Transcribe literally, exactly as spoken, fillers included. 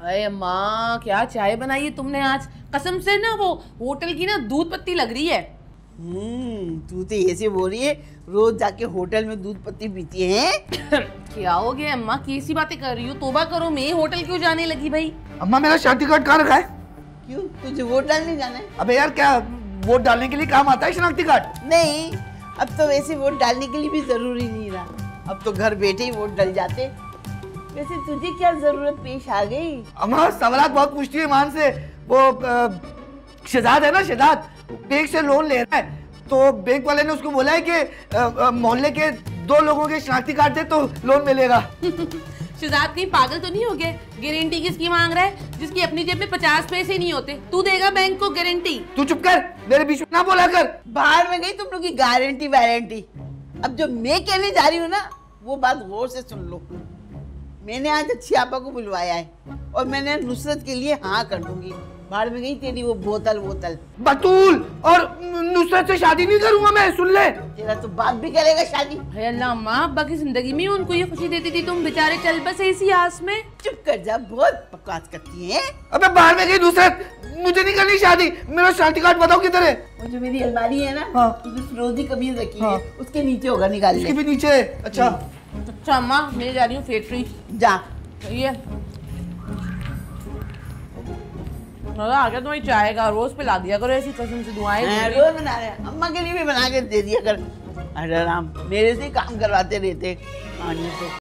अरे माँ, क्या चाय बनाई है तुमने आज? कसम से ना वो होटल की ना दूध पत्ती लग रही है। हम्म, तू तो ऐसे बोल रही है रोज जाके होटल में दूध पत्ती पीती है। क्या हो गया अम्मा, कैसी बातें कर रही हो? तोबा करो, मैं होटल क्यों जाने लगी भाई? अम्मा मेरा शनाख्ती कार्ड कहाँ रखा है? क्यों, तुझे वोट डालने जाना है? अबे यार, क्या वोट डालने के लिए काम आता है शनाख्ती कार्ड? नहीं, अब तो वैसे वोट डालने के लिए भी जरूरी नहीं रहा, अब तो घर बैठे ही वोट डल जाते। वैसे तुझे क्या जरूरत पेश आ गई? अम्मा सवाल बहुत पूछती है ईमान से। वो शहजाद है ना, शहजाद बैंक से लोन ले रहा है, तो बैंक वाले ने उसको बोला है कि मोहल्ले के दो लोगों के शनाख्ती कार्ड दे तो लोन मिलेगा। शहजाद कहीं पागल तो नहीं हो गए? गारंटी किसकी मांग रहा है जिसकी अपनी जेब में पचास पैसे नहीं होते? तू देगा बैंक को गारंटी? तू चुप कर, मेरे बीच में ना बोला कर। बाहर में गई तुम लोग की गारंटी वारंटी। अब जो मैं कहने जा रही हूँ ना, वो बात गौर से सुन लो। मैंने आज अच्छी आपा को बुलवाया है और मैंने नुसरत के लिए हाँ कर दूंगी। बाहर में गई तेरी वो बोतल बोतल बतूल, और नुसरत से शादी नहीं करूंगा मैं, सुन ले। तेरा तो बाप भी करेगा शादी। है अल्लाह अम्मा, अब्बा की जिंदगी में उनको ये खुशी देती थी, तुम बेचारे चल बसे इसी आस में। चुप कर जा, बहुत बकवास करती है। अबे बाहर में गई नुसरत, मुझे नहीं करनी शादी। मेरा शनाख्ती कार्ड बताओ किधर है? वो जो मेरी अलमारी है ना, हाँ। उसमें फिरोजी कमीज रखी हाँ। है, उसके नीचे होगा, निकाल ले। इसके भी नीचे? अच्छा अच्छा अम्मा, मैं जा रही हूँ फैक्ट्री। जा। ये मजा आ गया तुम्हारी चाय का, रोज पिला दिया करो ऐसी, कसम से दुआएं। हाँ, रोज बना रहे हैं। अम्मा के लिए भी बना के दे दिया कर। अरे राम, मेरे से ही काम करवाते रहते।